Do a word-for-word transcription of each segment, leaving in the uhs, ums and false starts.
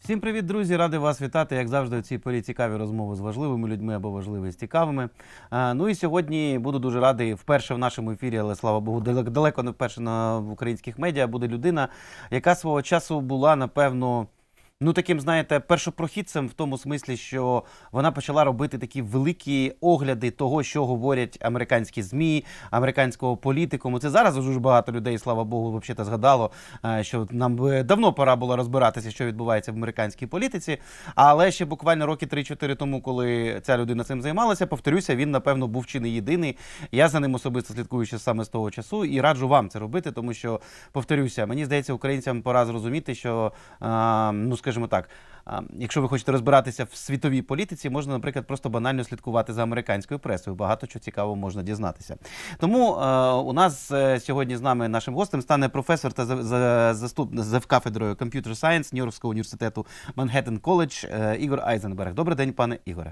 Всім привіт, друзі! Радий вас вітати, як завжди, у цій порі цікаві розмови з важливими людьми або важливі з цікавими. А, ну і сьогодні буду дуже радий, вперше в нашому ефірі, але, слава Богу, далеко, далеко не вперше на в українських медіа, буде людина, яка свого часу була, напевно, ну, таким, знаєте, першопрохідцем в тому смислі, що вона почала робити такі великі огляди того, що говорять американські ЗМІ, американського політикуму. Це зараз дуже багато людей, слава Богу, взагалі згадало, е, що нам би давно пора було розбиратися, що відбувається в американській політиці. Але ще буквально роки три-чотири тому, коли ця людина цим займалася, повторюся, він, напевно, був чи не єдиний. Я за ним особисто слідкую ще саме з того часу і раджу вам це робити, тому що, повторюся, мені здається, українцям пора зрозуміти, що, е, ну, скажімо так, якщо ви хочете розбиратися в світовій політиці, можна, наприклад, просто банально слідкувати за американською пресою. Багато чого цікавого можна дізнатися. Тому е, у нас е, сьогодні з нами нашим гостем стане професор та за, за, заступник за кафедрою Computer Science Нью-Йоркського університету Манхеттен Коледж е, Ігор Айзенберг. Добрий день, пане Ігоре.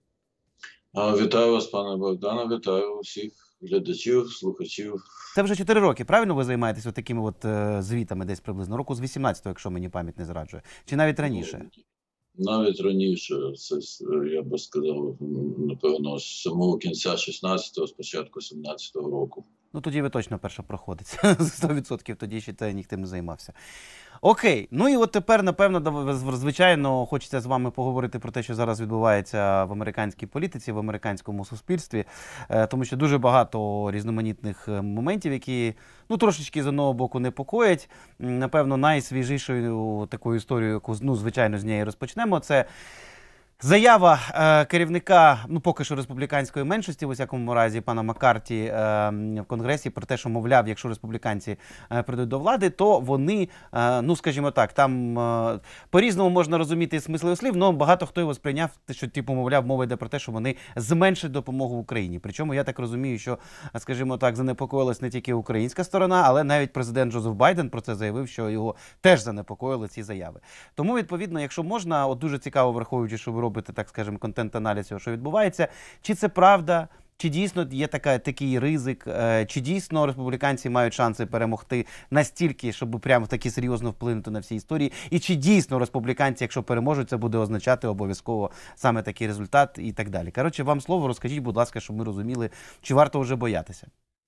Вітаю вас, пане Богдане, вітаю усіх глядачів, слухачів. Це вже чотири роки, правильно ви займаєтесь такими от е, звітами десь приблизно? Року з вісімнадцятого, якщо мені пам'ять не зраджує. Чи навіть раніше? Навіть раніше, це, я би сказав, напевно, з самого кінця шістнадцятого, спочатку сімнадцятого року. Ну, тоді ви точно першопроходець. сто відсотків тоді ще та ніхто не займався. Окей. Ну і от тепер, напевно, звичайно, хочеться з вами поговорити про те, що зараз відбувається в американській політиці, в американському суспільстві. Тому що дуже багато різноманітних моментів, які, ну, трошечки з одного боку непокоять. Напевно, найсвіжішою такою історією, яку, ну, звичайно, з неї розпочнемо, це заява е, керівника, ну, поки що республіканської меншості, в усякому разі, пана Маккарті е, в Конгресі про те, що, мовляв, якщо республіканці е, прийдуть до влади, то вони, е, ну, скажімо так, там е, по-різному можна розуміти смисловий слів, але багато хто його сприйняв, що, типу, мовляв, мова йде про те, що вони зменшать допомогу Україні. Причому я так розумію, що, скажімо так, занепокоїлась не тільки українська сторона, але навіть президент Джозеф Байден про це заявив, що його теж занепокоїли ці заяви. Тому, відповідно, якщо можна, от дуже цікаво, враховуючи, що ви робите, так скажемо, контент-аналіз цього, що відбувається. Чи це правда? Чи дійсно є така, такий ризик? Чи дійсно республіканці мають шанси перемогти настільки, щоб прямо таки серйозно вплинути на всі історії? І чи дійсно республіканці, якщо переможуть, це буде означати обов'язково саме такий результат і так далі? Коротше, вам слово, розкажіть, будь ласка, щоб ми розуміли, чи варто вже боятися?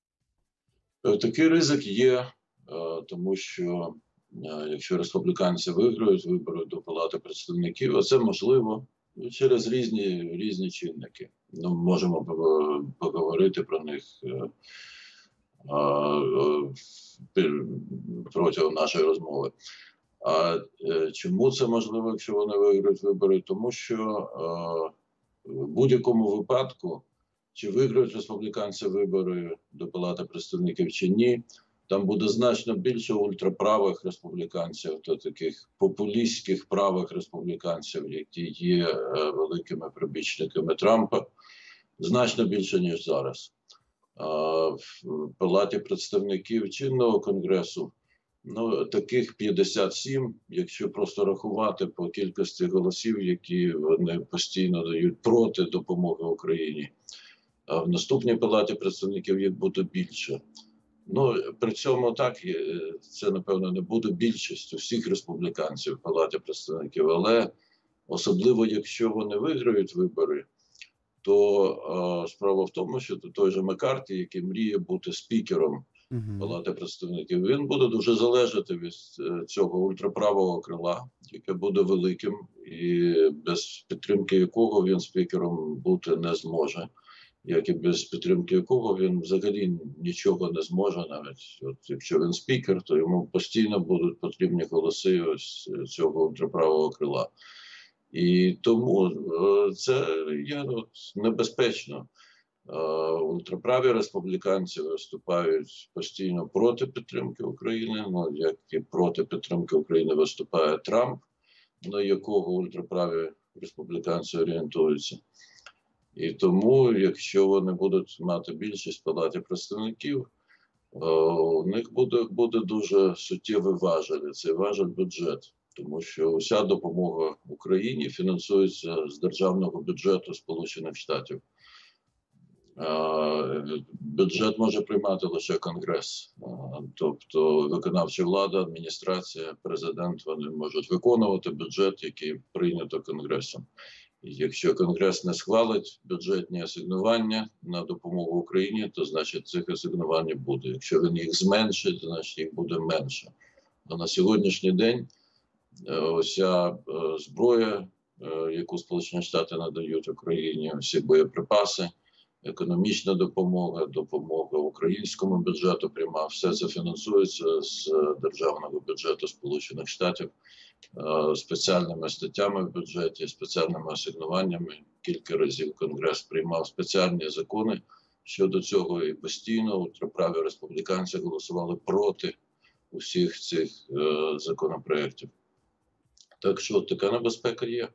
Такий ризик є, тому що якщо республіканці виграють вибори до Палати представників, а це можливо через різні, різні чинники. Ну, можемо поговорити про них а, а, протягом нашої розмови. А чому це можливо, якщо вони виграють вибори? Тому що а, в будь-якому випадку, чи виграють республіканці вибори до Палати представників чи ні, там буде значно більше ультраправих республіканців, то таких популістських правих республіканців, які є е, великими прибічниками Трампа, значно більше, ніж зараз. А, в Палаті представників чинного Конгресу, ну, таких п'ятдесят сім, якщо просто рахувати по кількості голосів, які вони постійно дають проти допомоги Україні. А в наступній Палаті представників їх буде більше. Ну, при цьому так, це, напевно, не буде більшістю всіх республіканців в Палаті представників, але особливо, якщо вони виграють вибори, то а, справа в тому, що той же Маккарті, який мріє бути спікером uh-huh. Палати представників, він буде дуже залежати від цього ультраправого крила, яке буде великим і без підтримки якого він спікером бути не зможе. Як і без підтримки якого він взагалі нічого не зможе, навіть от якщо він спікер, то йому постійно будуть потрібні голоси ось цього ультраправого крила. І тому це є от небезпечно. Ультраправі республіканці виступають постійно проти підтримки України, ну, як і проти підтримки України виступає Трамп, на якого ультраправі республіканці орієнтуються. І тому, якщо вони будуть мати більшість в Палаті представників, у них буде, буде дуже суттєвий важель, цей важель бюджет. Тому що уся допомога Україні фінансується з державного бюджету Сполучених Штатів. Бюджет може приймати лише Конгрес, тобто виконавча влада, адміністрація, президент, вони можуть виконувати бюджет, який прийнято Конгресом. Якщо Конгрес не схвалить бюджетні асигнування на допомогу Україні, то значить цих асигнувань буде. Якщо він їх зменшить, то значить їх буде менше. А на сьогоднішній день ося зброя, яку Сполучені Штати надають Україні, всі боєприпаси, економічна допомога, допомога українському бюджету пряма, все це фінансується з державного бюджету Сполучених Штатів спеціальними статтями в бюджеті, спеціальними асигнуваннями. Кілька разів Конгрес приймав спеціальні закони щодо цього, і постійно ультраправі республіканці голосували проти усіх цих е, законопроєктів. Так що така небезпека є.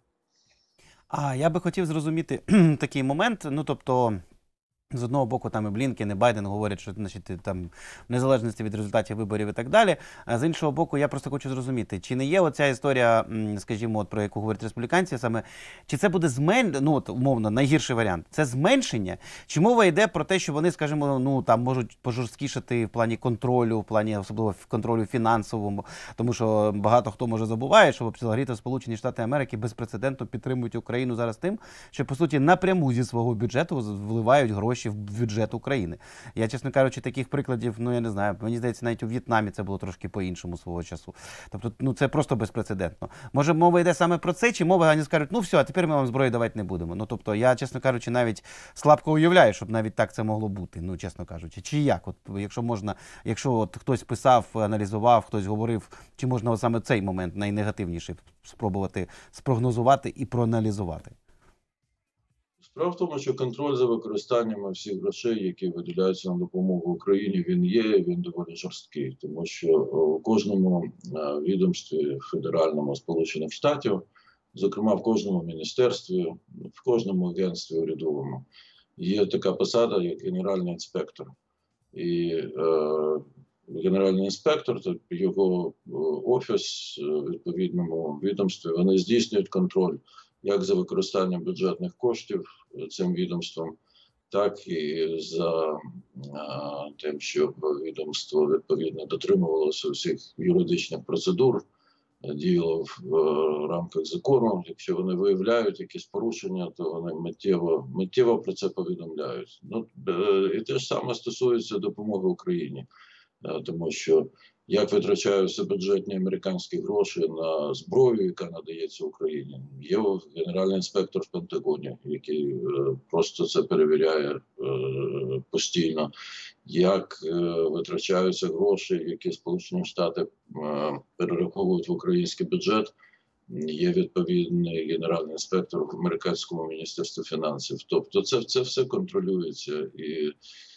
А я би хотів зрозуміти такий момент, ну тобто, з одного боку, там і Блінкен, і Байден говорять, що, значить, там, в незалежності від результатів виборів і так далі. А з іншого боку, я просто хочу зрозуміти, чи не є оця історія, скажімо, от, про яку говорять республіканці, саме, чи це буде зменшення, ну, от, умовно, найгірший варіант, це зменшення, чи мова йде про те, що вони, скажімо, ну, там, можуть пожорсткішати в плані контролю, в плані, особливо, контролю фінансовому, тому що багато хто може забуває, що взагалі-то Сполучені Штати Америки безпрецедентно підтримують Україну зараз тим, що, по суті, напряму зі свого бюджету вливають гроші в бюджет України. Я, чесно кажучи, таких прикладів, ну, я не знаю, мені здається, навіть у В'єтнамі це було трошки по-іншому свого часу. Тобто, ну, це просто безпрецедентно. Може, мова йде саме про це, чи мова, вони скажуть, ну, все, а тепер ми вам зброю давати не будемо. Ну, тобто, я, чесно кажучи, навіть слабко уявляю, щоб навіть так це могло бути, ну, чесно кажучи. Чи як? От, якщо можна, якщо от хтось писав, аналізував, хтось говорив, чи можна от саме цей момент найнегативніший спробувати спрогнозувати і проаналізувати? Справа в тому, що контроль за використанням всіх грошей, які виділяються на допомогу Україні, він є, він доволі жорсткий, тому що у кожному відомстві федеральному Сполучених Штатів, зокрема в кожному міністерстві, в кожному агентстві урядовому, є така посада, як генеральний інспектор. І е, генеральний інспектор, його офіс в відповідному відомстві, вони здійснюють контроль як за використанням бюджетних коштів цим відомством, так і за а, тим, щоб відомство відповідно дотримувалося всіх юридичних процедур, діяло в, в рамках закону. Якщо вони виявляють якісь порушення, то вони миттєво, миттєво про це повідомляють. Ну, і те ж саме стосується допомоги Україні, тому що як витрачаються бюджетні американські гроші на зброю, яка надається Україні. Є генеральний інспектор в Пентагоні, який е, просто це перевіряє е, постійно. Як е, витрачаються гроші, які Сполучені Штати е, перераховують в український бюджет. Є відповідний генеральний інспектор в американському міністерстві фінансів. Тобто це, це все контролюється. І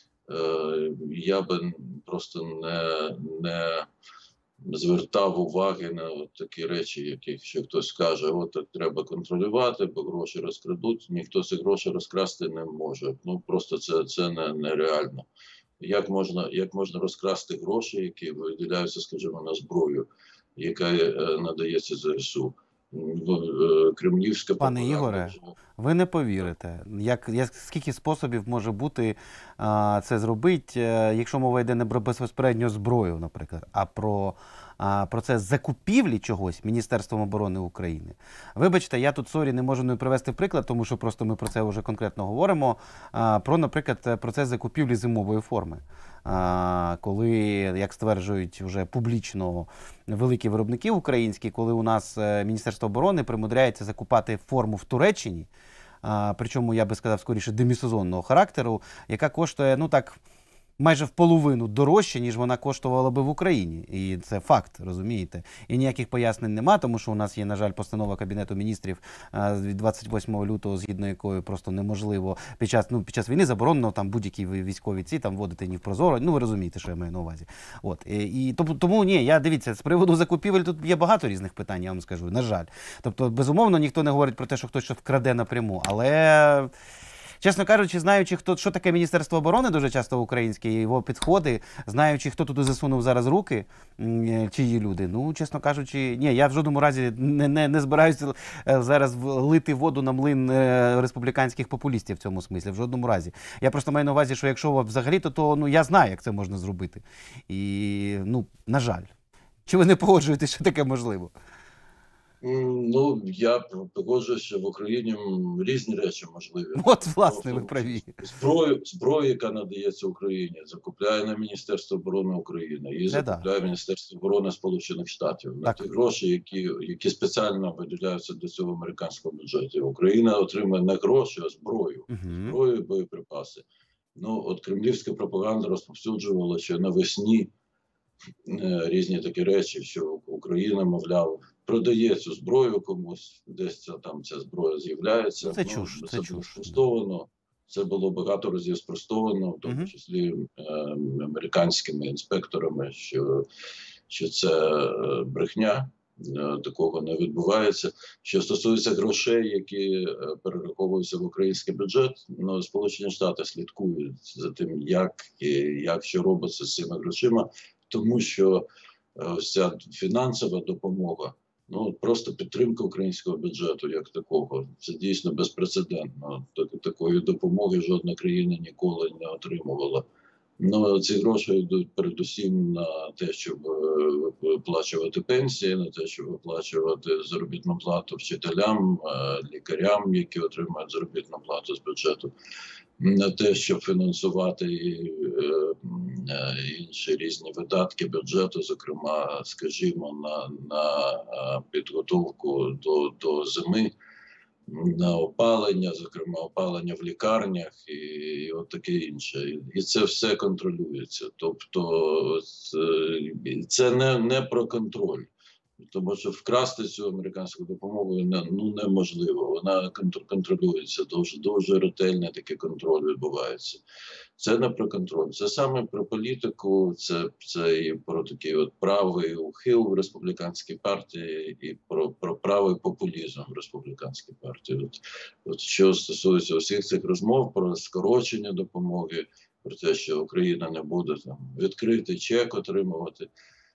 я би просто не, не звертав уваги на от такі речі, яких ще хтось скаже, от так треба контролювати, бо гроші розкрадуть. Ніхто ці гроші розкрасти не може. Ну просто це, це не, нереально. Як можна, як можна розкрасти гроші, які виділяються, скажімо, на зброю, яка надається ЗСУ? Кремлівська Пане Ігоре, ви не повірите, як, як, скільки способів може бути а, це зробити, якщо мова йде не про безпосередньо зброю, наприклад, а про а, процес закупівлі чогось Міністерством оборони України. Вибачте, я тут, сорі, не можу не привести приклад, тому що просто ми про це вже конкретно говоримо, а, про, наприклад, процес закупівлі зимової форми. А, коли, як стверджують вже публічно великі виробники українські, коли у нас Міністерство оборони примудряється закупати форму в Туреччині, а, причому, я би сказав, скоріше демісезонного характеру, яка коштує, ну так, майже в половину дорожче, ніж вона коштувала би в Україні. І це факт, розумієте. І ніяких пояснень нема, тому що у нас є, на жаль, постанова Кабінету міністрів від двадцять восьмого лютого, згідно якої просто неможливо під час, ну, під час війни заборонено там будь-які військові ці там вводити ні в прозоро. Ну, ви розумієте, що я маю на увазі. От. І, і тому, тому, ні, я, дивіться, з приводу закупівель тут є багато різних питань, я вам скажу, на жаль. Тобто, безумовно, ніхто не говорить про те, що хтось щось вкраде напряму, але... Чесно кажучи, знаючи, хто, що таке Міністерство оборони дуже часто українське, його підходи, знаючи, хто туди засунув зараз руки, м, чиї люди, ну, чесно кажучи, ні, я в жодному разі не, не, не збираюся е, зараз лити воду на млин е, республіканських популістів в цьому смислі, в жодному разі. Я просто маю на увазі, що якщо взагалі-то, то ну, я знаю, як це можна зробити. І, ну, на жаль. Чи ви не погоджуєтесь, що таке можливо? М, Ну, я погоджуюся, що в Україні м, різні речі можливі. От, власне, ви Тобто, праві. Зброю, зброю, яка надається Україні, закупляє на Міністерство оборони України, і Це да. закупляє Міністерство оборони Сполучених Штатів. На Так. ті гроші, які, які спеціально виділяються до цього американського бюджету. Україна отримує не гроші, а зброю. Угу. Зброю і боєприпаси. Ну, от кремлівська пропаганда розповсюджувала ще навесні е, різні такі речі, що Україна, мовляв, продає цю зброю комусь, десь ця, там ця зброя з'являється. Це Ну, чуш, це це було чуш. спростовано. Це було багато разів спростовано, в тому Мгм. числі е, американськими інспекторами, що, що це е, брехня. Е, Такого не відбувається. Що стосується грошей, які е, перераховуються в український бюджет, ну, Сполучені Штати слідкують за тим, як і як що робиться з цими грошима, тому що е, ось ця фінансова допомога, ну просто підтримка українського бюджету як такого, це дійсно безпрецедентно. Так- Такої допомоги жодна країна ніколи не отримувала. Ну, ці гроші йдуть передусім на те, щоб е, виплачувати пенсії, на те, щоб виплачувати заробітну плату вчителям, е, лікарям, які отримують заробітну плату з бюджету, на те, щоб фінансувати і, е, м, е, інші різні видатки бюджету, зокрема, скажімо, на, на е, підготовку до, до зими, на опалення, зокрема опалення в лікарнях і, і от таке інше. І, і це все контролюється. Тобто це, це не, не про контроль. Тому що вкрасти цю американську допомогу не, ну, неможливо. Вона контр- контролюється, дуже, дуже ретельний такий контроль відбувається. Це не про контроль, це саме про політику, це, це і про такий от правий ухил в республіканській партії, і про, про правий популізм в республіканській партії. От, от що стосується усіх цих розмов про скорочення допомоги, про те, що Україна не буде там відкритий чек отримувати.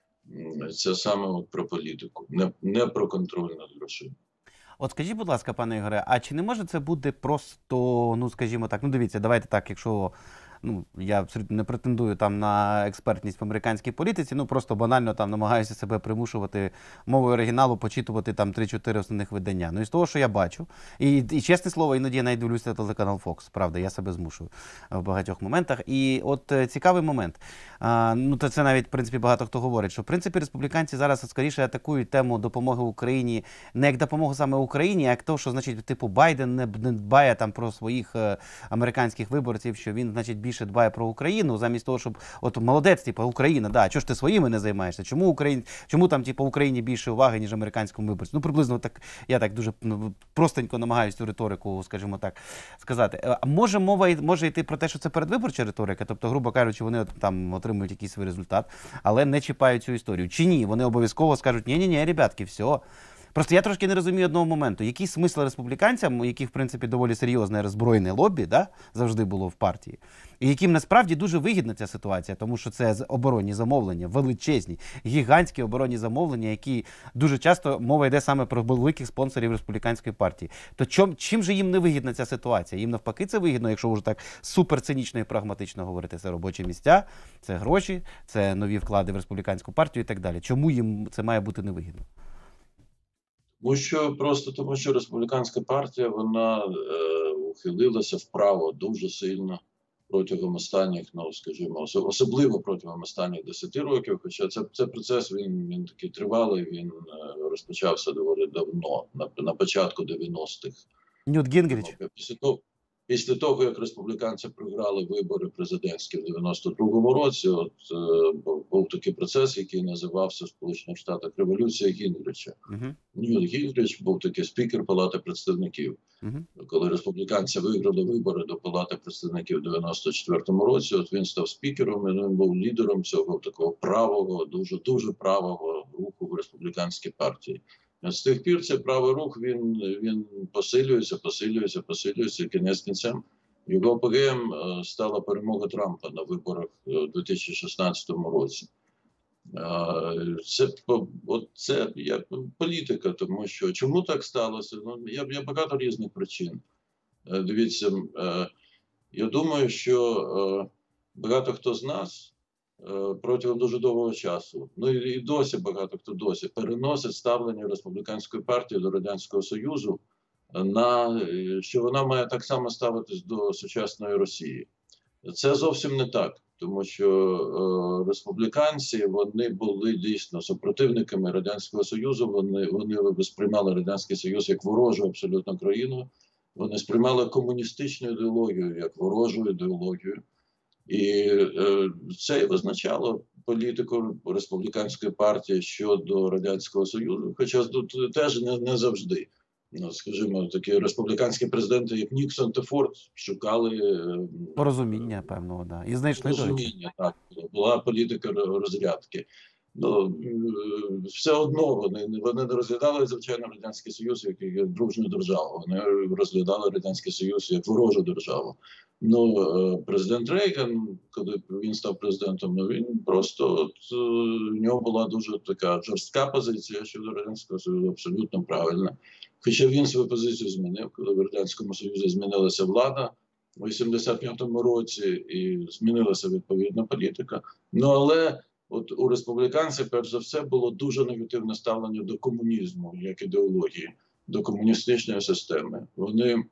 Це саме от про політику, не, не про контроль над грошима. От скажіть, будь ласка, пане Ігоре, а чи не може це бути просто, ну скажімо так, ну дивіться, давайте так, якщо ну я абсолютно не претендую там на експертність в американській політиці, ну просто банально там намагаюся себе примушувати мовою оригіналу почитувати там три-чотири основних видання. Ну і з того, що я бачу, і, і чесне слово, іноді я навіть дивлюся телеканал Fox, правда, я себе змушую в багатьох моментах. І от е, цікавий момент. А, ну то це навіть в принципі багато хто говорить, що в принципі республіканці зараз скоріше атакують тему допомоги Україні не як допомогу саме Україні, а як то, що значить типу Байден не, не дбає там про своїх е, американських виборців, що він значить більше дбає про Україну, замість того, щоб от молодець, типу, Україна, да, чого ж ти своїми не займаєшся? Чому Україн, чому там типу Україні більше уваги, ніж американському виборцю? Ну приблизно так, я так дуже ну, простенько намагаюся цю риторику, скажімо так, сказати. А може мова може йти про те, що це передвиборча риторика, тобто, грубо кажучи, вони от, там отримують якийсь свій результат, але не чіпають цю історію. Чи ні? Вони обов'язково скажуть: ні-ні-ні, ребятки, все. Просто я трошки не розумію одного моменту. Який смисл республіканцям, у яких, в принципі, доволі серйозне роззброєне лобі, да, завжди було в партії, і яким насправді дуже вигідна ця ситуація, тому що це оборонні замовлення, величезні, гігантські оборонні замовлення, які дуже часто мова йде саме про великих спонсорів республіканської партії. То чом, чим же їм не вигідна ця ситуація? Їм навпаки це вигідно, якщо вже так супер цинічно і прагматично говорити. Це робочі місця, це гроші, це нові вклади в республіканську партію і так далі. Чому їм це має бути невигідно? Тому що просто тому, що республіканська партія вона е, ухилилася вправо дуже сильно протягом останніх, ну скажімо, особливо протягом останніх десяти років. Хоча це, це процес він, він такий тривалий, він е, розпочався доволі давно, на, на початку дев'яностих. Ньют Гінгріч. Після того, після того, як республіканці програли вибори президентські в дев'яносто другому році, от е, був, був такий процес, який називався в Сполучених Штатах революція Гінгріча. Угу. Ньют Гінгріч був такий спікер Палати представників. Угу. Коли республіканці виграли вибори до Палати представників в дев'яносто четвертому році, от він став спікером, і він був лідером цього такого правого, дуже-дуже правого руху в республіканській партії. З тих пір цей правий рух, він, він посилюється, посилюється, посилюється, і кінець кінцем Його апогеєм е, стала перемога Трампа на виборах е, у дві тисячі шістнадцятому році. Е, Це, по- от це як політика, тому що чому так сталося? Ну, є, є багато різних причин. Е, Дивіться, е, я думаю, що е, багато хто з нас е, протягом дуже довгого часу, ну і, і досі багато хто досі переносить ставлення республіканської партії до Радянського Союзу на е, що вона має так само ставитись до сучасної Росії. Це зовсім не так, тому що е, республіканці вони були дійсно супротивниками Радянського Союзу. Вони вони сприймали Радянський Союз як ворожу абсолютно країну. Вони сприймали комуністичну ідеологію як ворожу ідеологію. І е, це і визначало політику республіканської партії щодо Радянського Союзу, хоча тут теж не, не завжди. Ну, скажімо, такі республіканські президенти, як Ніксон та Форд, шукали е, Порозуміння, певного, да. І знайшли, до речі. розуміння. Так, була політика розрядки. Ну, е, все одно вони, вони не розглядали, звичайно, Радянський Союз як, як дружню державу. Вони розглядали Радянський Союз як ворожу державу. Ну, е, президент Рейган, коли він став президентом, ну він просто от, е, в нього була дуже така жорстка позиція щодо Радянського Союзу, абсолютно правильна. Хоча він свою позицію змінив, коли в Радянському Союзі змінилася влада у вісімдесят п'ятому році і змінилася відповідна політика. Ну, але от у республіканців, перш за все, було дуже негативне ставлення до комунізму, як ідеології, до комуністичної системи. Вони е,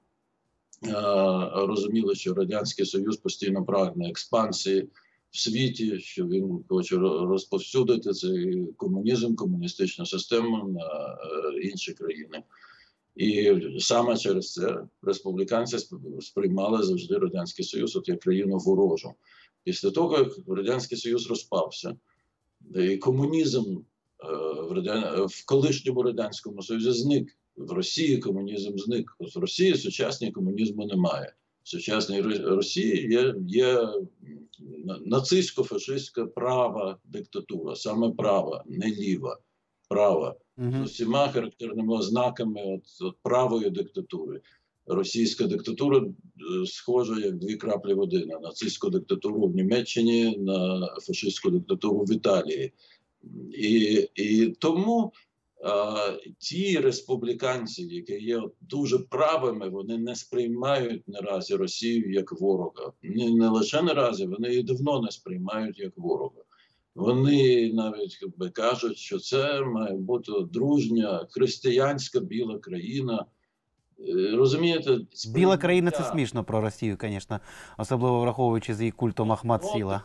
розуміли, що Радянський Союз постійно прагне експансії в світі, що він хоче розповсюдити цей комунізм, комуністичну систему на е, інші країни. І саме через це республіканці сприймали завжди Радянський Союз от як країну ворожу. Після того, як Радянський Союз розпався, і комунізм в, Радян... в колишньому Радянському Союзі зник, в Росії комунізм зник. От в Росії сучасній комунізму немає. В сучасній Росії є, є нацистсько-фашистська права диктатура, саме права, не ліва, права. З усіма характерними ознаками от, от правої диктатури. Російська диктатура е, схожа як дві краплі води на нацистську диктатуру в Німеччині, на фашистську диктатуру в Італії. І, і тому е, ті республіканці, які є дуже правими, вони не сприймають наразі Росію як ворога. Не, не лише наразі, вони і давно не сприймають як ворога. Вони навіть якби, кажуть, що це має бути дружня християнська біла країна. Розумієте, Біла країна – це смішно про Росію, звісно, особливо враховуючи з її культом Ахмад Сіла.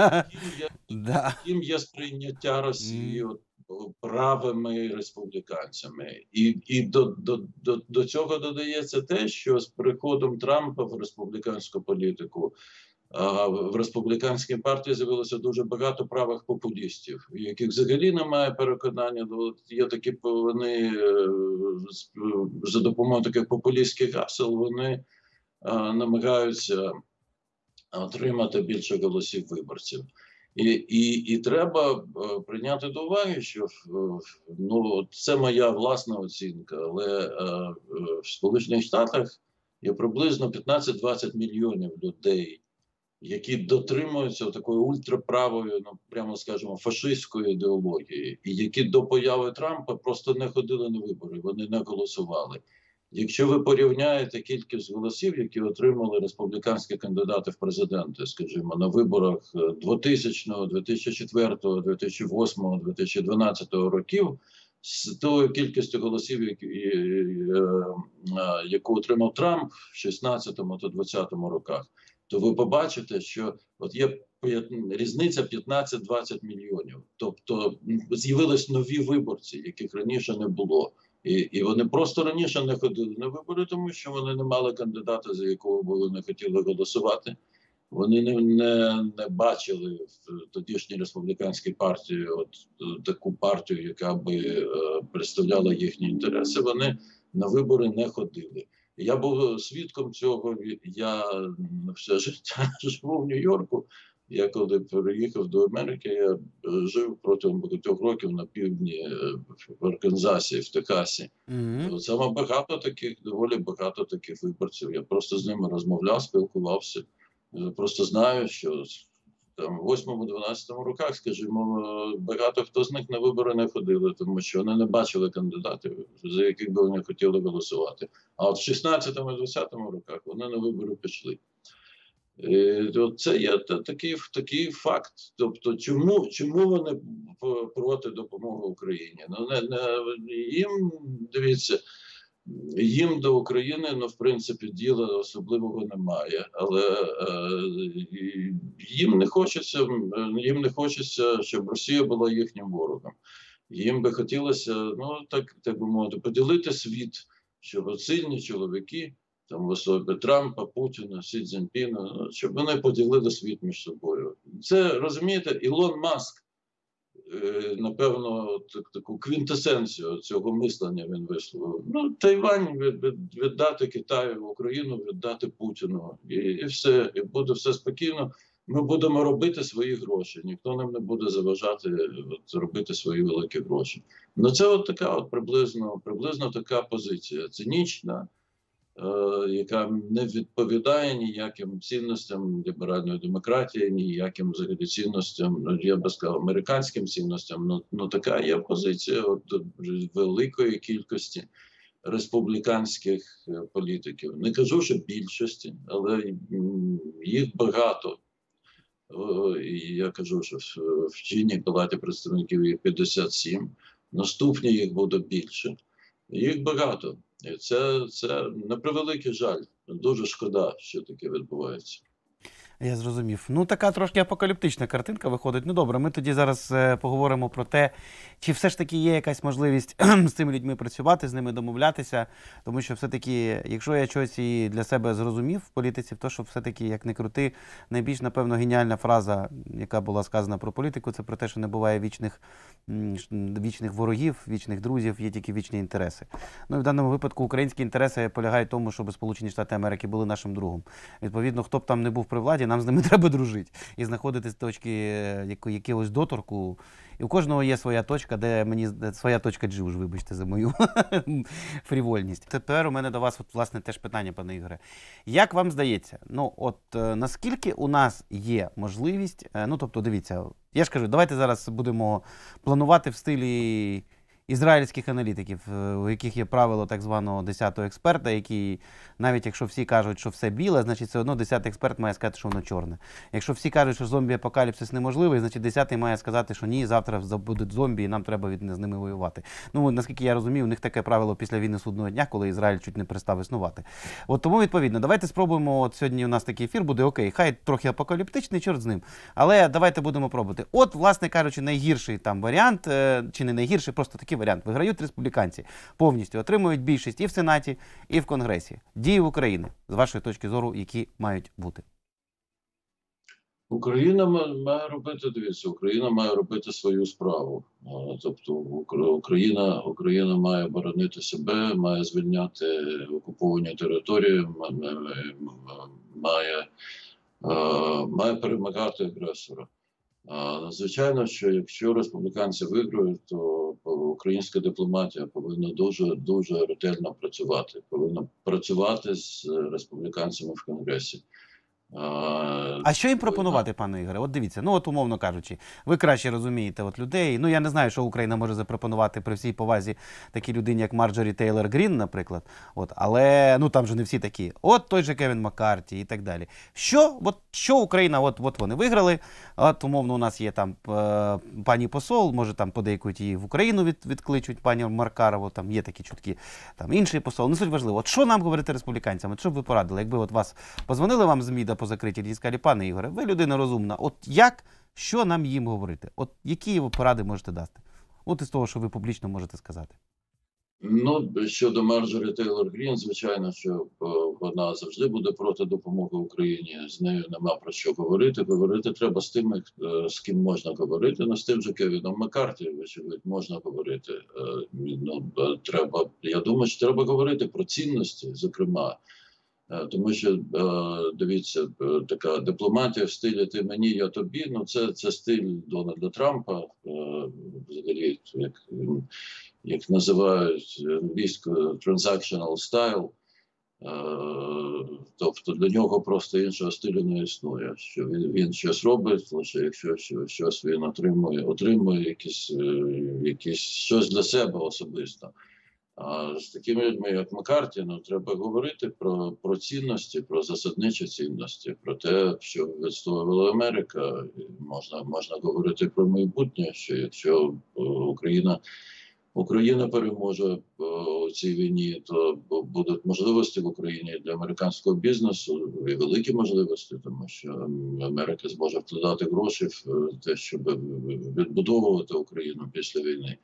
Таким є сприйняття Росії от, правими республіканцями. І, і до, до, до, до цього додається те, що з приходом Трампа в республіканську політику а в республіканській партії з'явилося дуже багато правих популістів, яких взагалі немає переконання. Є такі, вони за допомогою таких популістських гасел вони а, намагаються отримати більше голосів виборців. І, і, і треба прийняти до уваги, що ну, це моя власна оцінка, але а, в Сполучених Штатах є приблизно п'ятнадцять-двадцять мільйонів людей, які дотримуються такої ультраправої, ну прямо скажемо, фашистської ідеології, і які до появи Трампа просто не ходили на вибори, вони не голосували. Якщо ви порівняєте кількість голосів, які отримали республіканські кандидати в президенти, скажімо, на виборах двотисячного, дві тисячі четвертого, дві тисячі восьмого, дві тисячі дванадцятого років, з тою кількістю голосів, які, яку отримав Трамп в шістнадцятому та двадцятому роках, то ви побачите, що от є різниця п'ятнадцять-двадцять мільйонів. Тобто з'явились нові виборці, яких раніше не було. І, і вони просто раніше не ходили на вибори, тому що вони не мали кандидата, за якого вони хотіли голосувати. Вони не, не, не бачили в тодішній республіканській партії от таку партію, яка би е, представляла їхні інтереси. Вони на вибори не ходили. Я був свідком цього, я все життя живу в Нью-Йорку, Я коли переїхав до Америки, я е, жив протягом багатьох років на півдні е, в Арканзасі, в Техасі. Мгм. От саме багато таких, доволі багато таких виборців. Я просто з ними розмовляв, спілкувався. Е, Просто знаю, що з- там в восьмому-дванадцятому роках, скажімо, е, багато хто з них на вибори не ходили, тому що вони не бачили кандидатів, за яких би вони хотіли голосувати. А от в шістнадцятому-двадцятому роках вони на вибори пішли. Е, от Це є та- такий, такий факт. Тобто, чому, чому вони п- проти допомоги Україні? Ну, не, не, їм, дивіться, їм до України, ну, в принципі, діла особливого немає, але е, і- їм не хочеться, м, їм не хочеться, щоб Росія була їхнім ворогом. Їм би хотілося, ну так, так би мовити, поділити світ, щоб от сильні чоловіки, там в особі Трампа, Путіна, Сі Цзіньпіна, ну, щоб вони поділили світ між собою. Це розумієте, Ілон Маск. Е, Напевно, так, таку квінтесенцію цього мислення він висловив. Ну, Тайвань від, від, віддати Китаю, Україну віддати Путіну. І, і все, і буде все спокійно. Ми будемо робити свої гроші. Ніхто нам не буде заважати от, робити свої великі гроші. Ну, це от така от приблизно, приблизно така позиція. Цинічна, е, яка не відповідає ніяким цінностям ліберальної демократії, ніяким взагалі цінностям, ну, я би сказав, американським цінностям. Ну, ну така є позиція от, великої кількості республіканських е, політиків. Не кажу, що більшості, але м, їх багато. О, і я кажу, що в, в чинній палаті представників їх п'ятдесят сім, наступні їх буде більше. Їх багато. І це, це на превеликий жаль. Дуже шкода, що таке відбувається. Я зрозумів. Ну, така трошки апокаліптична картинка виходить. Ну, добре, ми тоді зараз е, поговоримо про те, чи все ж таки є якась можливість з цими людьми працювати, з ними домовлятися. Тому що все-таки, якщо я щось і для себе зрозумів в політиці, то що все-таки, як не крути, найбільш, напевно, геніальна фраза, яка була сказана про політику, це про те, що не буває вічних, м, ш- вічних ворогів, вічних друзів, є тільки вічні інтереси. Ну, і в даному випадку українські інтереси полягають в тому, щоб Сполучені Штати Америки були нашим другом. Відповідно, хто б там не був при владі, нам з ними треба дружити і знаходити з точки е, яко- якогось доторку. І у кожного є своя точка, де мені з- своя точка G, уж вибачте за мою фрівольність. Тепер у мене до вас, от, власне, теж питання, пане Ігоре. Як вам здається, ну от е, наскільки у нас є можливість, е, ну тобто, дивіться, я ж кажу, давайте зараз будемо планувати в стилі ізраїльських аналітиків, е, у яких є правило так званого десятого експерта, який, навіть якщо всі кажуть, що все біле, значить все одно десятий експерт має сказати, що воно чорне. Якщо всі кажуть, що зомбі-апокаліпсис неможливий, значить десятий має сказати, що ні, завтра будуть зомбі і нам треба від, з ними воювати. Ну, наскільки я розумію, у них таке правило після війни судного дня, коли Ізраїль чуть не перестав існувати. От тому, відповідно, давайте спробуємо, от сьогодні у нас такий ефір буде, окей, хай трохи апокаліптичний, чорт з ним, але давайте будемо пробувати. От, власне кажучи, найгірший там варіант, е, чи не найгірший, просто такий варіант. Виграють республіканці, повністю отримують більшість і в Сенаті, і в Конгресі. Дії України, з вашої точки зору, які мають бути? Україна ма- має робити, дивіться, Україна має робити свою справу. А, Тобто Укра- Україна, Україна має боронити себе, має звільняти окуповані території, ма- ма- ма- має, е, має перемагати агресора. А, Звичайно, що якщо республіканці виграють, то українська дипломатія повинна дуже дуже ретельно працювати. Повинна працювати з республіканцями в Конгресі. А, А що їм повинна- пропонувати, пане Ігоре? От дивіться, ну от умовно кажучи, ви краще розумієте от людей. Ну я не знаю, що Україна може запропонувати при всій повазі такій людині, як Марджорі Тейлор Грін, наприклад. От, але ну там же не всі такі. От той же Кевін Маккарті і так далі. Що, от, що Україна, от, от вони виграли. От умовно у нас є там е, пані посол, може там подейкують її в Україну від, відкличуть, пані Маркарову, там є такі чутки. Там інший посол. Не суть важливо. От що нам говорити республіканцям? От що б ви порадили? Якби от вас позвонили вам з МІДа по закритій і сказали, пане Ігоре, ви людина розумна. От як, що нам їм говорити? От які ви поради можете дати? От із того, що ви публічно можете сказати. Ну, щодо Марджорі Тейлор Грін, звичайно, що е, вона завжди буде проти допомоги Україні. З нею нема про що говорити. Говорити треба з тими, е, з ким можна говорити. Ну, з тим же Кевіном Маккарті, вочевидь, можна говорити. Е, Ну, е, треба, я думаю, що треба говорити про цінності, зокрема. Е, Тому що, е, дивіться, е, така дипломатія в стилі «ти мені, я тобі», ну це, це стиль Дональда Трампа, е, взагалі, як, він- як називають англійською «transactional style». Е, Тобто для нього просто іншого стилю не існує. Що він, він щось робить, лише якщо що- щось він отримує, отримує якісь, е, якісь щось для себе особисто. А з такими людьми, як Маккарті, ну треба говорити про, про цінності, про засадничі цінності, про те, що відстоювала Америка. І Можна, можна говорити про майбутнє, що якщо е, Україна Україна переможе е, у цій війні, то бу- будуть можливості в Україні для американського бізнесу, і великі можливості, тому що м, Америка зможе вкладати гроші в е, те, щоб відбудовувати Україну після війни.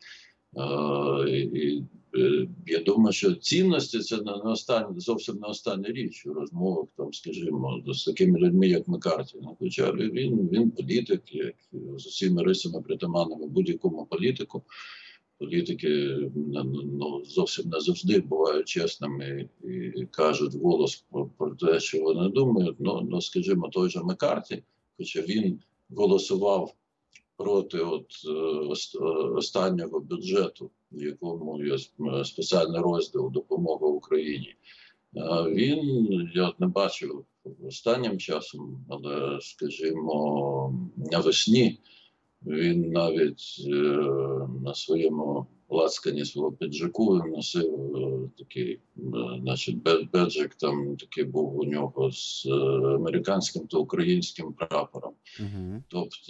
Е, І, і е, я думаю, що цінності це не не остання, зовсім не остання річ у розмовах, там, скажімо, з такими людьми, як Маккарті. Ну, хоча він, він політик, як з усіма рисами притаманними будь-якому політику. Політики ну, ну, зовсім не завжди бувають чесними і, і кажуть вголос про, про те, що вони думають. Ну, ну, скажімо, той же Маккарті, хоча він голосував проти от, е, ост- е, останнього бюджету, в якому є сп- спеціальний розділ «Допомога Україні». Е, Він, я не бачив останнім часом, але, скажімо, навесні він навіть е, на своєму лацкані свого піджаку він носив е, такий, е, значить, бе- беджик там такий був у нього з е, американським та українським прапором. Угу.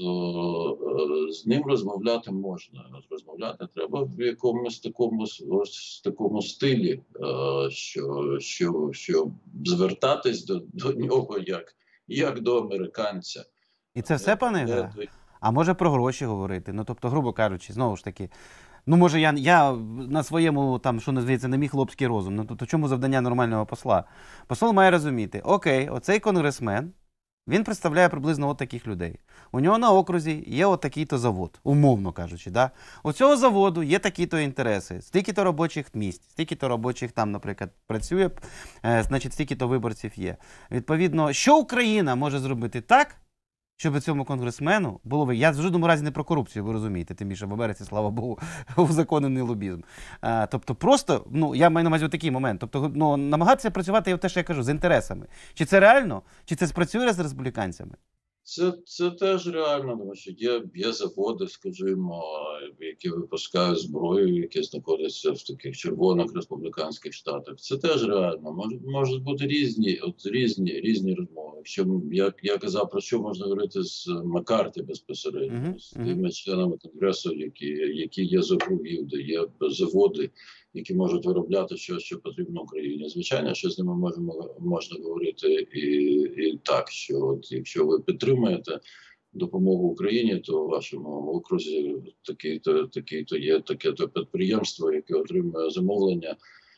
Тобто е, з ним розмовляти можна. Розмовляти треба в якомусь такому, с- ось такому стилі, е, що, що, що звертатись до, до нього як, як до американця. І це Не- все, пане не Ігоре? до- А може про гроші говорити? Ну, тобто, грубо кажучи, знову ж таки, ну може я, я на своєму, там, що називається, не мій хлопський розум. Ну, тобто, чому завдання нормального посла? Посол має розуміти, окей, оцей конгресмен, він представляє приблизно от таких людей. У нього на окрузі є от такий-то завод, умовно кажучи. Да? У цього заводу є такі-то інтереси, стільки-то робочих місць, стільки-то робочих там, наприклад, працює, е, значить, стільки-то виборців є. Відповідно, що Україна може зробити так, щоб цьому конгресмену було ви. Я в жодному разі не про корупцію, ви розумієте, тим більше в Америці, слава Богу, узаконений лобізм. А, тобто, просто, ну, я маю на увазі такий момент. Тобто, ну, намагатися працювати, те, що я кажу, з інтересами. Чи це реально? Чи це спрацює з республіканцями? Це, це теж реально, тому що є, є заводи, скажімо, які випускають зброю, які знаходяться в таких червоних республіканських штатах. Це теж реально. Може, можуть бути різні, от різні, різні розмови. Якщо я, я казав, про що можна говорити з Маккарті безпосередньо, Мгм, з мгм. тими членами конгресу, які, які є з округів, де є заводи, які можуть виробляти щось, що потрібно Україні. Звичайно, що з ними можемо можна говорити і, і так, що от якщо ви підтримуєте допомогу Україні, то в вашому окрузі такий-то, такий-то є таке-то підприємство, яке отримує замовлення.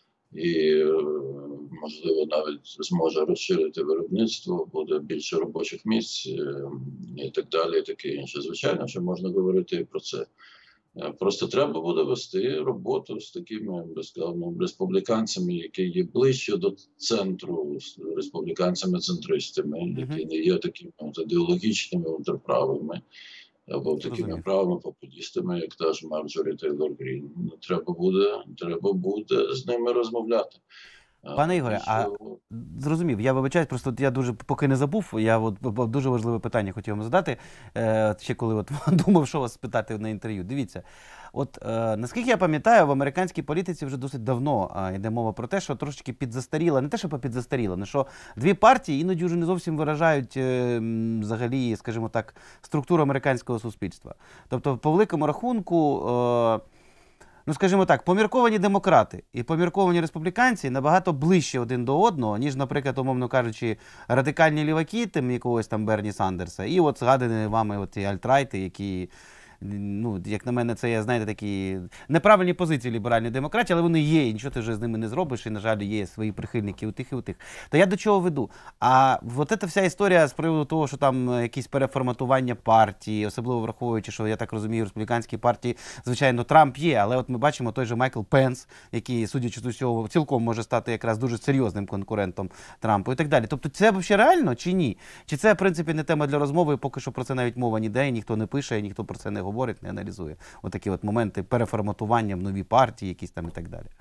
І, е, можливо, навіть зможе розширити виробництво, буде більше робочих місць е, і так далі, і таке інше. Звичайно, що можна говорити і про це. Е, Просто треба буде вести роботу з такими, би сказав, ну, республіканцями, які є ближче до центру, з республіканцями-центристами, які не є такими от ідеологічними ультраправими або такими Зрозумів. правими популістами, як та ж Марджорі Тейлор Грін. Ну, треба буде, треба буде з ними розмовляти. Е, Пане тому Ігоре, а що зрозумів, я вибачаюсь, просто от я дуже, поки не забув, я от б- б- дуже важливе питання хотів вам задати, е, ще коли от думав, що вас спитати на інтерв'ю. Дивіться, от е, наскільки я пам'ятаю, в американській політиці вже досить давно е, йде мова про те, що трошечки підзастаріла, не те, що підзастаріла, не що дві партії іноді вже не зовсім виражають е, м, взагалі, скажімо так, структуру американського суспільства. Тобто, по великому рахунку, е, ну, скажімо так, помірковані демократи і помірковані республіканці набагато ближче один до одного, ніж, наприклад, умовно кажучи, радикальні ліваки, тим якогось там Берні Сандерса, і от згадані вами оці альтрайти, які Ну, як на мене, це, знаєте, такі неправильні позиції ліберальної демократії, але вони є, і нічого ти вже з ними не зробиш, і, на жаль, є свої прихильники у тих і у тих. То я до чого веду? А от ця вся історія з приводу того, що там якісь переформатування партії, особливо враховуючи, що, я так розумію, в республіканській партії, звичайно, Трамп є, але от ми бачимо той же Майкл Пенс, який, судячи з усього, цілком може стати якраз дуже серйозним конкурентом Трампу і так далі. Тобто це взагалі реально чи ні? Чи це, в принципі, не тема для розмови, і поки що про це навіть мова ніде, і ніхто не пише, і ніхто про це не говорить, не аналізує. Отакі от моменти переформатування в нові партії, якісь там і так далі.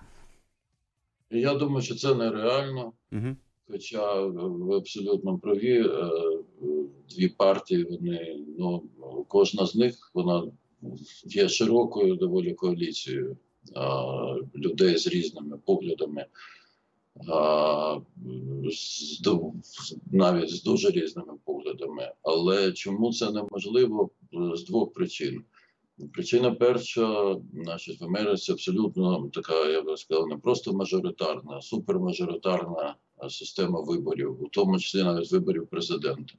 Я думаю, що це нереально. Угу. Хоча ви абсолютно праві, е, дві партії, вони, ну, кожна з них, вона є широкою доволі коаліцією а, людей з різними поглядами, а, з, навіть з дуже різними поглядами. Але чому це неможливо? З двох причин. Причина перша, значить, в Америці абсолютно така, я би сказав, не просто мажоритарна, а супермажоритарна система виборів, у тому числі навіть виборів президента.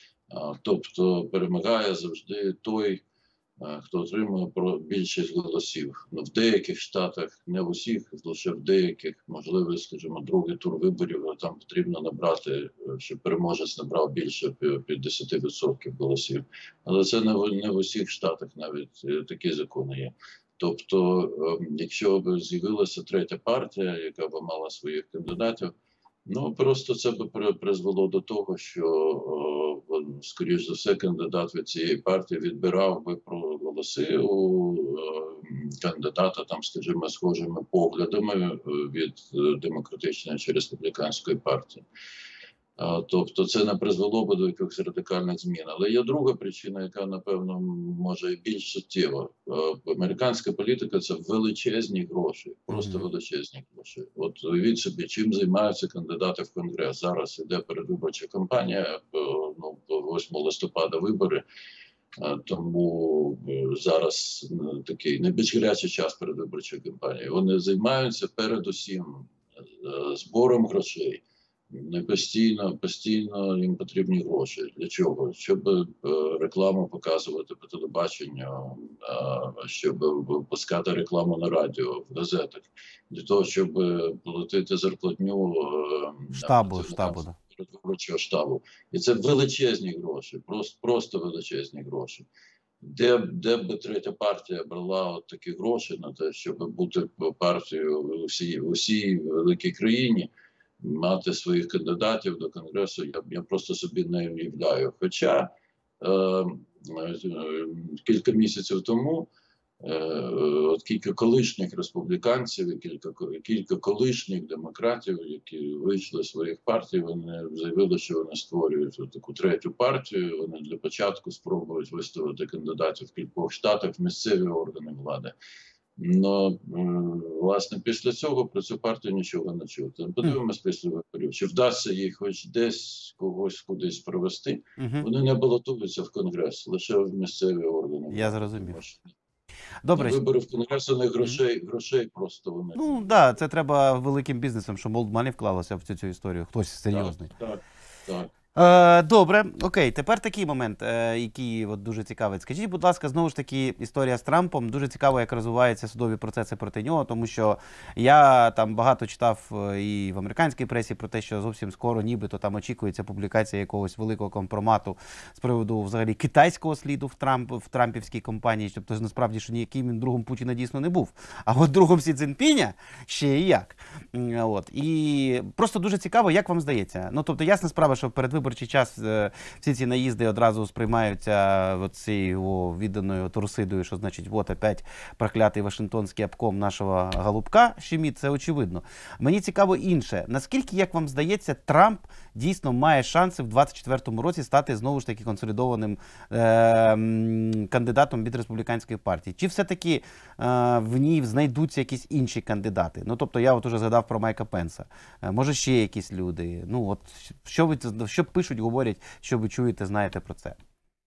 Тобто перемагає завжди той, хто отримує більшість голосів. Ну, в деяких штатах, не в усіх, лише в деяких, можливо, скажімо, другий тур виборів, там потрібно набрати, щоб переможець набрав більше п'ятдесят відсотків голосів. Але це не в, не в усіх штатах навіть такі закони є. Тобто, якщо б з'явилася третя партія, яка б мала своїх кандидатів, ну, просто це б призвело до того, що, скоріш за все, кандидат від цієї партії відбирав би про голоси у кандидата, там, скажімо, схожими поглядами від демократичної чи республіканської партії. Тобто це не призвело би до якихось радикальних змін. Але є друга причина, яка, напевно, може і більш суттєва. Американська політика – це величезні гроші, просто величезні гроші. От уявіть собі, чим займаються кандидати в Конгрес. Зараз іде передвиборча кампанія, ну, восьмого листопада вибори, тому зараз такий найбільш гарячий час передвиборчої кампанії. Вони займаються передусім збором грошей. Не постійно, постійно їм потрібні гроші. Для чого? Щоб е, рекламу показувати по телебаченню, е, щоб пускати рекламу на радіо, в газетах, для того, щоб платити зарплатню е, штабу, штабу, да. передвиборчого штабу. І це величезні гроші, просто, просто величезні гроші. Де, де б третя партія брала от такі гроші на те, щоб бути партією у всій, у всій великій країні, мати своїх кандидатів до Конгресу, я, я просто собі не уявляю. Хоча е, е, кілька місяців тому е, от кілька колишніх республіканців і кілька, кілька колишніх демократів, які вийшли з своїх партій, вони заявили, що вони створюють таку третю партію, вони для початку спробують виставити кандидатів в кількох штатах в місцеві органи влади. Ну, власне, після цього про цю партію нічого не чути. Подивимось після виборів, чи вдасться їй хоч десь когось кудись провести. Uh-huh. Вони не балотуються в Конгрес, лише в місцеві органи. Я зрозумів. Добре. Вибори в Конгрес, у них грошей, uh-huh. грошей просто вони. Ну, так, да, це треба великим бізнесом, щоб Old Money вклалося в цю, цю історію. Хтось серйозний. Так, так, так. Е, добре, окей, тепер такий момент, е, який от дуже цікавий. Скажіть, будь ласка, знову ж таки, історія з Трампом. Дуже цікаво, як розвиваються судові процеси проти нього, тому що я там багато читав і в американській пресі про те, що зовсім скоро нібито там очікується публікація якогось великого компромату з приводу взагалі китайського сліду в, Трамп, в Трампівській компанії, тобто насправді, що ніяким він другом Путіна дійсно не був. А от другом Сі Цзіньпіня ще і як. От. І просто дуже цікаво, як вам здається. Ну, тобто, ясна справа, що перед виборчий час всі ці наїзди одразу сприймаються цією відданою Турсидою, що значить, от опять проклятий Вашингтонський обком нашого голубка щемить, це очевидно. Мені цікаво інше. Наскільки, як вам здається, Трамп дійсно має шанси в двадцять четвертому році стати знову ж таки консолідованим е- кандидатом від республіканської партії? Чи все-таки е- в ній знайдуться якісь інші кандидати? Ну, тобто, я от уже згадав про Майка Пенса. Е- може, ще якісь люди? Ну, от, що ви, що пишуть, говорять, що ви чуєте, знаєте про це?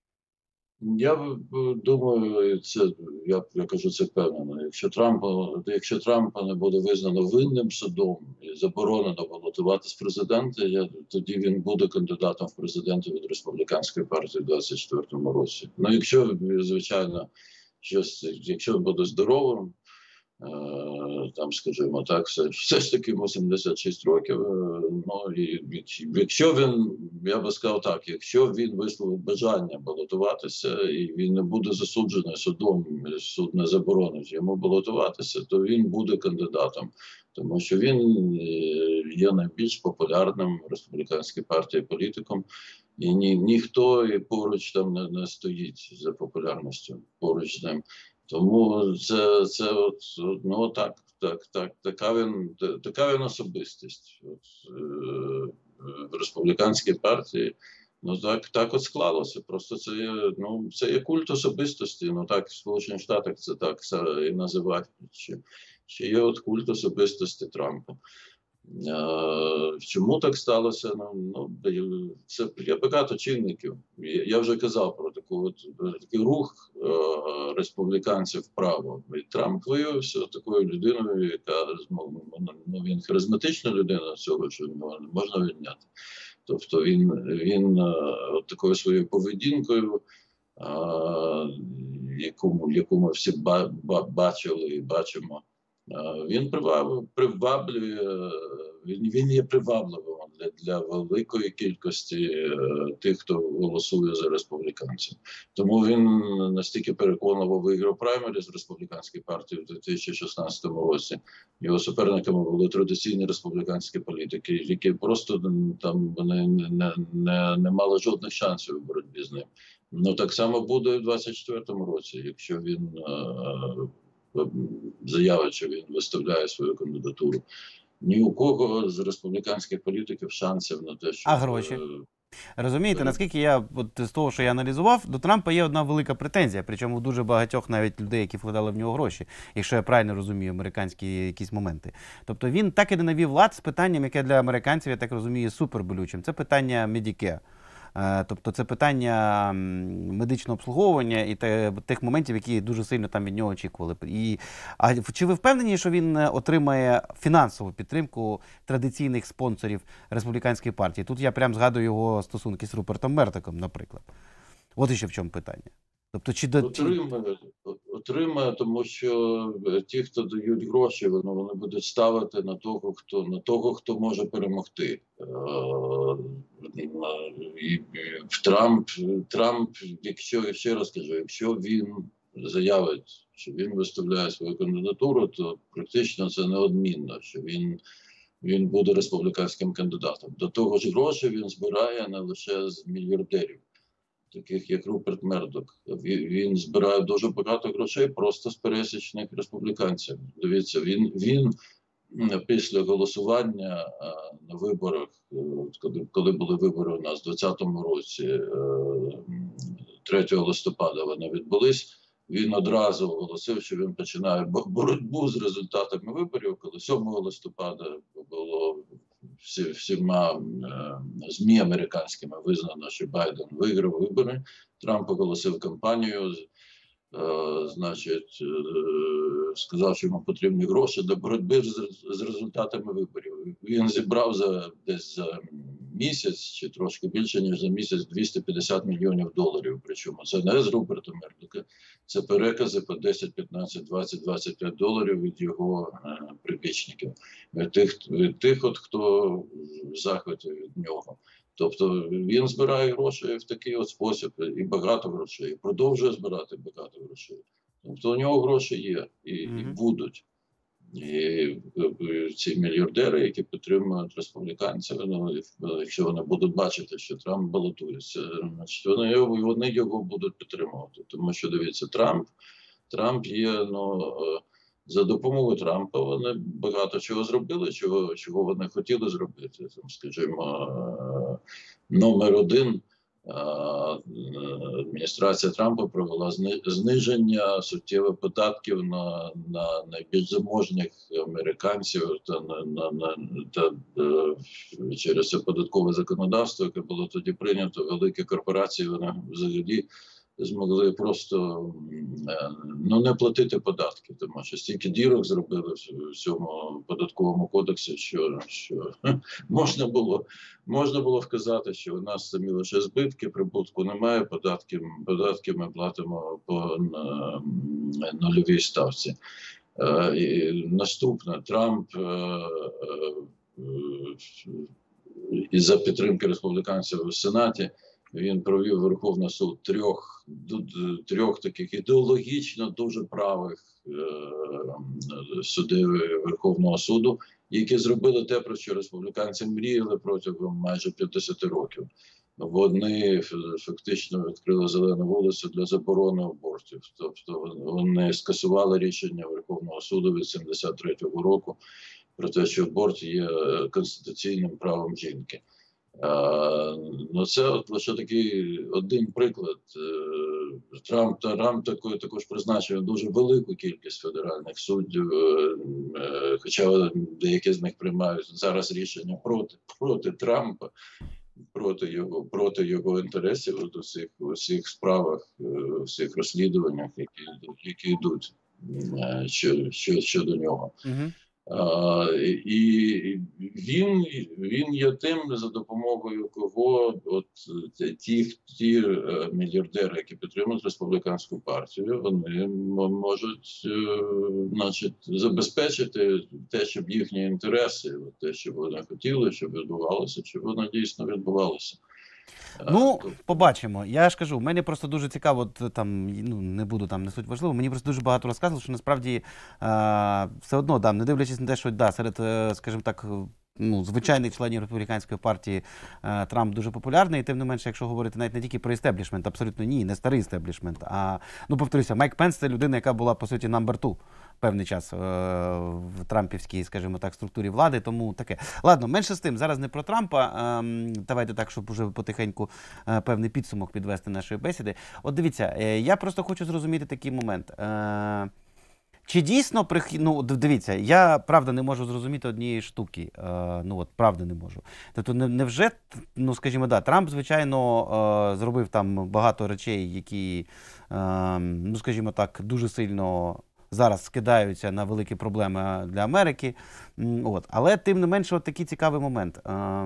Я думаю, це я, я кажу це впевнено. Якщо Трампа, якщо Трампа не буде визнано винним судом і заборонено балотувати з президента, я, тоді він буде кандидатом в президенти від республіканської партії в двадцять четвертому році. Ну, якщо, звичайно, щось, якщо він буде здоровим, е, там, скажімо так, все, все ж таки йому сімдесят шість років. е, Ну і якщо він, я би сказав так, якщо він висловить бажання балотуватися і він не буде засуджений судом, суд не заборонить йому балотуватися, то він буде кандидатом, тому що він е, є найбільш популярним в республіканській партії політиком. І ні, ніхто і поруч там не, не стоїть за популярністю поруч з ним. Тому це, це от, ну так, так, так, така він, та- така він особистість. От, е, в республіканській партії, ну так, так от склалося. Просто це є, ну, це є культ особистості. Ну так, в Сполучених Штатах це так і називають. Ще, ще є от культ особистості Трампа. Е, Чому так сталося? Ну, ну це є багато чинників. Я, я вже казав про таку от такий рух е, республіканців вправо. І Трамп виявився такою людиною, яка ну, ну, він харизматична людина, цього що не можна відняти. Тобто він він е, от такою своєю поведінкою, е, яку, яку ми всі ба, ба, бачили і бачимо. Він приваблює, він, він є привабливим для, для великої кількості е, тих, хто голосує за республіканців. Тому він настільки переконливо виграв праймері з республіканської партії в дві тисячі шістнадцятому році. Його суперниками були традиційні республіканські політики, які просто там не, не, не, не мали жодних шансів у боротьбі з ним. Ну так само буде і в двадцять четвертому році, якщо він е, заявить, що він виставляє свою кандидатуру. Ні у кого з республіканських політиків шансів на те, що... А гроші? Розумієте, наскільки я, от з того, що я аналізував, до Трампа є одна велика претензія, причому у дуже багатьох навіть людей, які вкладали в нього гроші, якщо я правильно розумію американські якісь моменти. Тобто він так і не навів лад з питанням, яке для американців, я так розумію, суперболючим. Це питання Medicare. Тобто це питання медичного обслуговування і тих моментів, які дуже сильно там від нього очікували. І, а чи ви впевнені, що він отримає фінансову підтримку традиційних спонсорів республіканської партії? Тут я прям згадую його стосунки з Рупертом Мердоком, наприклад. От іще в чому питання. Тобто, чи до... Отримає, отримає, тому що ті, хто дають гроші, вони, вони будуть ставити на того, хто на того, хто може перемогти. І Трамп, Трамп, якщо я ще раз кажу, якщо він заявить, що він виставляє свою кандидатуру, то практично це неодмінно, що він, він буде республіканським кандидатом. До того ж, гроші він збирає не лише з мільярдерів, таких як Руперт Мердок. Він збирає дуже багато грошей просто з пересічних республіканців. Дивіться, він, він після голосування на виборах, коли, коли були вибори у нас у двадцятому році, третього листопада вони відбулись, він одразу оголосив, що він починає боротьбу з результатами виборів, коли сьомого листопада було всі, всіма е, ЗМІ американськими визнано, що Байден виграв вибори. Трамп оголосив кампанію, е, значить, е, сказав, що йому потрібні гроші для боротьби з, з результатами виборів. Він зібрав за десь за місяць, чи трошки більше, ніж за місяць, двісті п'ятдесят мільйонів доларів. Причому це не з Руперта Мердока, це перекази по десять, п'ятнадцять, двадцять, двадцять п'ять доларів від його е, прибічників. Від тих, від тих, от, хто в захваті від нього. Тобто він збирає гроші в такий от спосіб, і багато грошей, і продовжує збирати багато грошей. Тобто у нього гроші є і, mm-hmm. і будуть. І ці мільярдери, які підтримують республіканців, ну, якщо вони будуть бачити, що Трамп балотується, значить вони його, вони його будуть підтримувати. Тому що, дивіться, Трамп, Трамп є, ну, за допомогою Трампа вони багато чого зробили, чого, чого вони хотіли зробити. Там, скажімо, номер один, адміністрація Трампа провела зниження суттєвих податків на, на найбільш заможних американців та, на, на, на, та через це податкове законодавство, яке було тоді прийнято. Великі корпорації вони взагалі змогли просто ну, не платити податки, тому що стільки дірок зробили в цьому податковому кодексі, що, що можна було можна було вказати, що у нас самі лише збитки, прибутку немає, податки, податки ми платимо по нульовій ставці. І наступне, Трамп із за підтримки республіканців у Сенаті він провів Верховний суд трьох, трьох таких ідеологічно дуже правих е, судів Верховного суду, які зробили те, про що республіканці мріяли протягом майже п'ятдесят років. Вони фактично відкрили зелену вулицю для заборони абортів. Тобто вони скасували рішення Верховного суду від сімдесят третього року про те, що аборт є конституційним правом жінки. А, ну це от лише такий один приклад. Трамп Трамп також, також призначив дуже велику кількість федеральних суддів, хоча деякі з них приймають зараз рішення проти, проти Трампа, проти його, проти його інтересів у всіх, у всіх справах, у всіх розслідуваннях, які, які йдуть що, що, щодо нього. Угу. А, і він, він є тим, за допомогою кого от ті, ті мільярдери, які підтримують республіканську партію, вони можуть, значить, забезпечити те, щоб їхні інтереси, те, що вони хотіли, щоб відбувалося, щоб воно дійсно відбувалося. Ну, побачимо. Я ж кажу, мені просто дуже цікаво, от, там, ну, не буду там, не суть важливо, мені просто дуже багато розказували, що насправді а, все одно, да, не дивлячись на те, що, да, серед, скажімо так, ну, звичайних членів республіканської партії а, Трамп дуже популярний, і тим не менше, якщо говорити навіть не тільки про істеблішмент, абсолютно ні, не старий істеблішмент, а, ну, повторюся, Майк Пенс – це людина, яка була, по суті, number two певний час е, в трампівській, скажімо так, структурі влади, тому таке. Ладно, менше з тим, зараз не про Трампа, е, давайте так, щоб уже потихеньку е, певний підсумок підвести нашої бесіди. От дивіться, е, я просто хочу зрозуміти такий момент. Е, Чи дійсно, прих... ну, дивіться, я, правда, не можу зрозуміти однієї штуки, е, ну, от, правда, не можу. Тобто, не, невже, ну, скажімо, да, Трамп, звичайно, е, зробив там багато речей, які, е, ну, скажімо так, дуже сильно зараз скидаються на великі проблеми для Америки. От. Але тим не менше, от такий цікавий момент.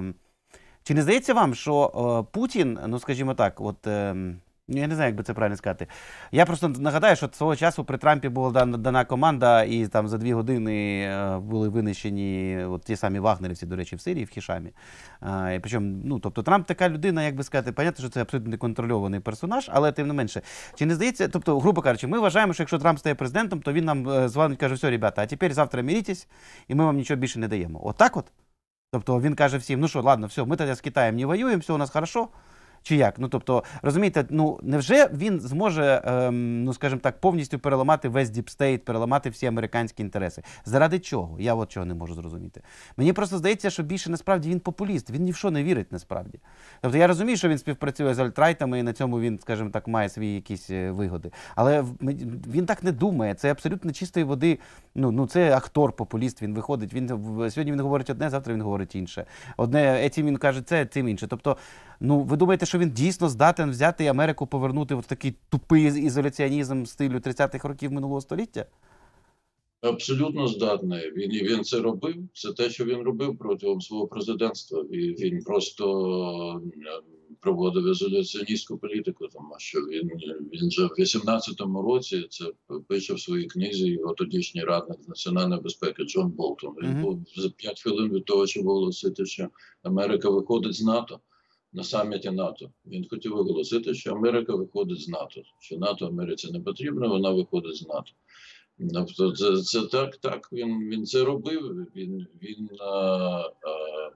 Чи не здається вам, що Путін, ну скажімо так, от, я не знаю, як би це правильно сказати. Я просто нагадаю, що свого часу при Трампі була дана, дана команда, і там за дві години були винищені от ті самі вагнерівці, до речі, в Сирії, в Хішамі. А, і причому, ну, тобто Трамп така людина, як би сказати, понятно, що це абсолютно неконтрольований персонаж, але тим не менше. Чи не здається, тобто, грубо кажучи, ми вважаємо, що якщо Трамп стає президентом, то він нам дзвонить, каже, все, ребята, а тепер завтра миритесь, і ми вам нічого більше не даємо. Отак от? Тобто він каже всім, ну що, ладно, все, ми тоді з Китаєм не воюємо, все у нас хорошо. Чи як? Ну, тобто, розумієте, ну, невже він зможе, ем, ну, скажімо так, повністю переламати весь діпстейт, переламати всі американські інтереси? Заради чого? Я от чого не можу зрозуміти. Мені просто здається, що більше насправді він популіст, він ні в що не вірить насправді. Тобто, я розумію, що він співпрацює з альтрайтами і на цьому він, скажімо так, має свої якісь вигоди. Але він так не думає, це абсолютно чистої води, ну, ну це актор, популіст, він виходить, він, сьогодні він говорить одне, завтра він говорить інше. Одне, цим він каже це, цим інше. Тобто, ну, ви думаєте, що він дійсно здатен взяти Америку, повернути в такий тупий ізоляціонізм стилю тридцятих років минулого століття? Абсолютно здатний. Він, він це робив. Це те, що він робив протягом свого президентства. І він просто проводив ізоляціоністську політику, тому що він, він вже в вісімнадцятому році, це пише в своїй книзі його тодішній радник з національної безпеки Джон Болтон. Він mm-hmm. був за п'ять хвилин від того, щоб оголосити, що Америка виходить з НАТО. На саміті НАТО. Він хотів оголосити, що Америка виходить з НАТО. Що НАТО Америці не потрібно, вона виходить з НАТО. Тобто це, це так, так, він, він це робив, він, він а, а,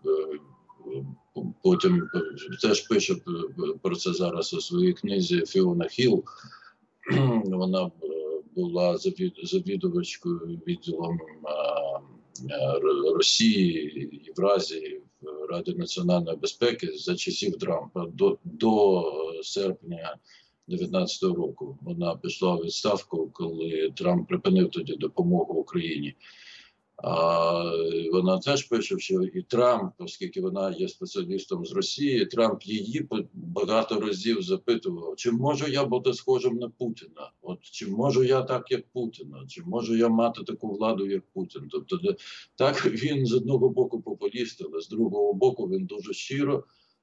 потім теж пише про це зараз у своїй книзі Фіона Хілл. Вона була завідувачкою відділом а, Росії, Євразії, Ради національної безпеки за часів Трампа до, до серпня дев'ятнадцятого року. Вона пішла у відставку, коли Трамп припинив тоді допомогу Україні. А вона теж пише, що і Трамп, оскільки вона є спеціалістом з Росії, Трамп її багато разів запитував, чи можу я бути схожим на Путіна? От чи можу я так, як Путіна? Чи можу я мати таку владу, як Путін? Тобто, так він з одного боку популіст, але з другого боку він дуже щиро.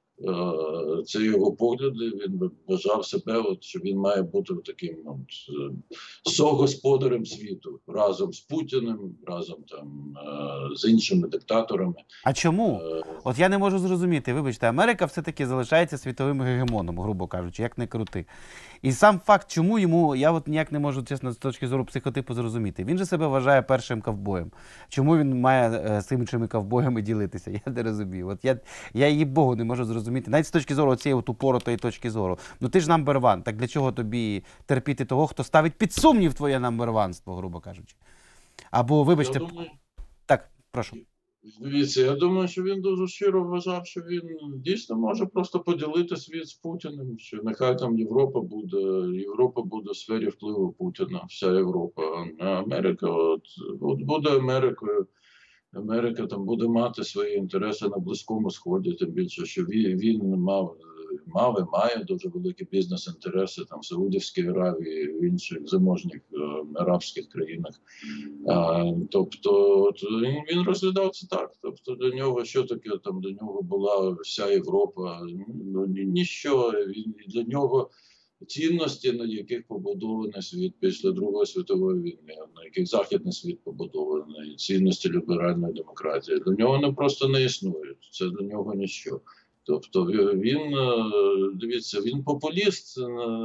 Це його погляди, він вважав себе, от, що він має бути таким от, согосподарем світу разом з Путіним, разом там з іншими диктаторами. А чому? От я не можу зрозуміти, вибачте, Америка все-таки залишається світовим гегемоном, грубо кажучи, як не крути. І сам факт, чому йому, я от ніяк не можу, чесно, з точки зору психотипу зрозуміти. Він же себе вважає першим ковбоєм. Чому він має з іншими ковбоями ділитися? Я не розумію. От я, я її Богу не можу зрозуміти. Навіть з точки зору цієї от упоротої точки зору. Ну ти ж number one, так для чого тобі терпіти того, хто ставить під сумнів твоє number-ванство, грубо кажучи? Або, вибачте, Я думаю, так, прошу. Дивіться, я думаю, що він дуже щиро вважав, що він дійсно може просто поділити світ з Путіним, що нехай там Європа буде, Європа буде в сфері впливу Путіна, вся Європа, а Америка, от, от буде Америкою, Америка там буде мати свої інтереси на Близькому Сході, тим більше, що він, він мав, мав і має дуже великі бізнес-інтереси там в Саудівській Аравії, в інших заможних е, арабських країнах. А, тобто от, він, він розглядав це так. Тобто для нього що таке, там для нього була вся Європа, ну, ні, ніщо, він, для нього цінності, на яких побудований світ після Другої світової війни, на яких західний світ побудований, цінності ліберальної демократії, для нього не просто не існують, це для нього ніщо. Тобто він, дивіться, він популіст,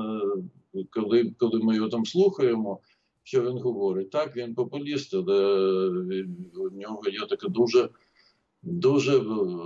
коли, коли ми його там слухаємо, що він говорить. Так, він популіст, але у нього є таке дуже, дуже,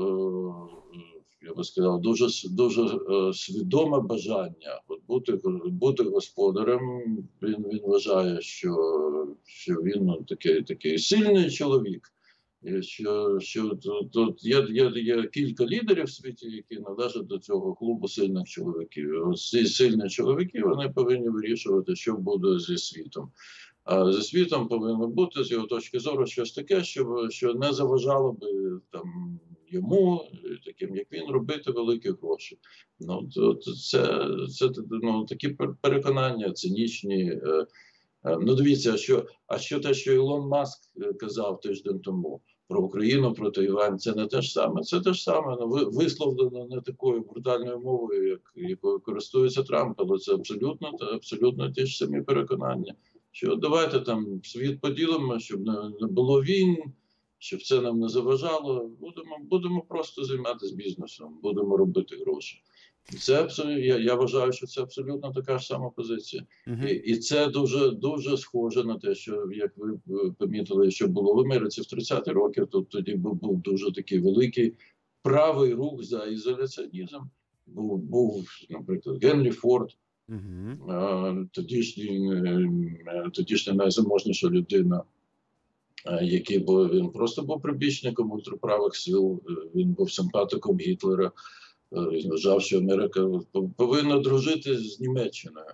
я би сказав, дуже, дуже свідоме бажання от бути, бути господарем. Він, він вважає, що, що він ну, такий, такий сильний чоловік. Що, що тут, тут є, є, є кілька лідерів в світі, які належать до цього клубу сильних чоловіків. Ось ці сильні чоловіки, вони повинні вирішувати, що буде зі світом. А зі світом повинно бути, з його точки зору, щось таке, що, що не заважало би там йому, таким як він, робити великі гроші. Ну, то, то це, це ну, такі переконання цинічні. Ну, дивіться, що, а що те, що Ілон Маск казав тиждень тому про Україну, про Тайвань, це не те ж саме. Це те ж саме, ну, висловлено не такою брутальною мовою, як, якою користується Трамп, але це абсолютно, абсолютно ті ж самі переконання. Що давайте там світ поділимо, щоб не, не було війн, щоб це нам не заважало. Будемо, будемо просто займатися бізнесом, будемо робити гроші. Це абсолютно, я, я вважаю, що це абсолютно така ж сама позиція. Uh-huh. І, і це дуже, дуже схоже на те, що, як ви помітили, що було в Америці в тридцяті роки, то тоді був, був дуже такий великий правий рух за ізоляціонізм. Був, був наприклад, Генрі Форд, uh-huh. тодішній, тодішня найзаможніша людина, який був, він просто був прибічником ультраправих сил, він був симпатиком Гітлера. Він вважав, що Америка повинна дружити з Німеччиною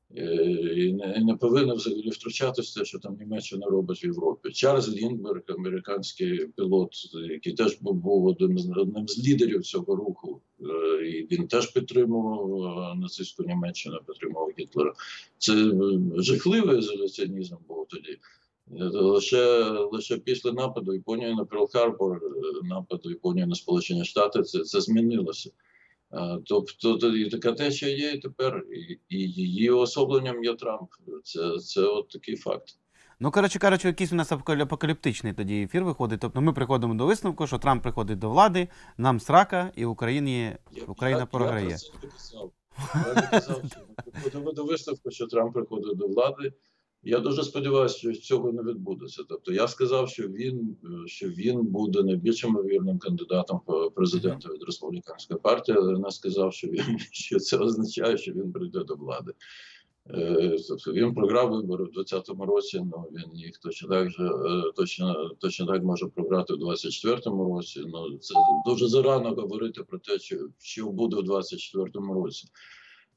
і не, не повинна взагалі втручатися в те, що там Німеччина робить в Європі. Чарльз Ліндберг, американський пілот, який теж був, був одним, з, одним з лідерів цього руху, і він теж підтримував нацистську Німеччину, підтримував Гітлера. Це жахливий ізоляціонізм був тоді. Лише, лише після нападу Японії на Перл-Харбор, нападу Японії на Сполучені Штати, це, це змінилося. Тобто і така течія є і тепер, і, і її особленням є Трамп. Це, це от такий факт. Ну, коротше кажучи, якийсь у нас апокаліптичний тоді ефір виходить. Тобто ми приходимо до висновку, що Трамп приходить до влади, нам срака, і в Україні, Україна програє. Я про це не казав. Я не казав, що ми приходимо до висновку, що Трамп приходить до влади. Я дуже сподіваюся, що цього не відбудеться. Тобто я сказав, що він, що він буде найбільш ймовірним кандидатом в президента від республіканської партії, але не сказав, що, він, що це означає, що він прийде до влади. Тобто він програв вибори в двадцятому році, ну він їх точно так же, точно, точно так може програти в двадцять четвертому році. Ну це дуже зарано говорити про те, що, що буде в двадцять четвертому році.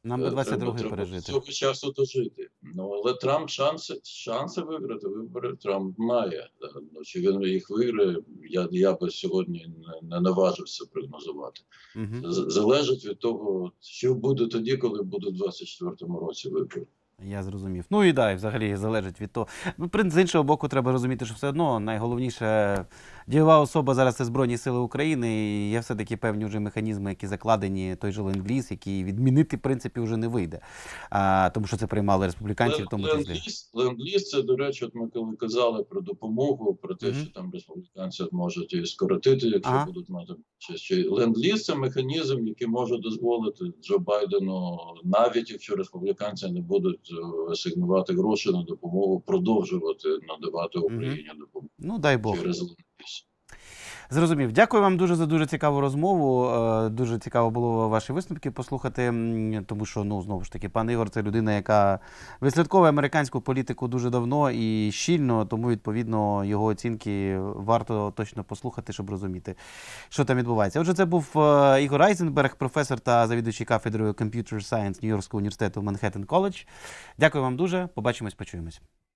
Нам би Е, двадцять Треба, другий треба до пережити. цього часу дожити. Ну, але Трамп шанси, шанси виграти вибори Трамп має. Да. Ну, чи він їх виграє, я, я би сьогодні не, не наважився прогнозувати. Угу. З- Залежить від того, що буде тоді, коли буде в двадцять четвертому році вибори. Я зрозумів. Ну і да, і взагалі залежить від того. Ну, при- з іншого боку, треба розуміти, що все одно найголовніше дієва особа зараз це Збройні Сили України, і є все-таки певні вже механізми, які закладені, той же ленд-ліз, який відмінити, в принципі, вже не вийде. А, тому що це приймали республіканці в тому числі. Ленд-ліз, ленд-ліз це, до речі, от ми коли казали про допомогу, про те, Мгм. що там республіканці можуть її скоротити, якщо Ага. будуть мати щось. Чи ленд-ліз це механізм, який може дозволити Джо Байдену, навіть якщо республіканці не будуть е, асигнувати гроші на допомогу, продовжувати надавати Україні допомогу Ну, дай Бог. через ленд-ліз. Зрозумів. Дякую вам дуже за дуже цікаву розмову. Е, Дуже цікаво було ваші висновки послухати, м, тому що, ну, знову ж таки, пан Ігор – це людина, яка вислідковує американську політику дуже давно і щільно, тому, відповідно, його оцінки варто точно послухати, щоб розуміти, що там відбувається. Отже, це був е, Ігор Айзенберг, професор та завідуючий кафедрою Computer Science Нью-Йоркського університету Манхеттен Коледж. Дякую вам дуже. Побачимось, почуємось.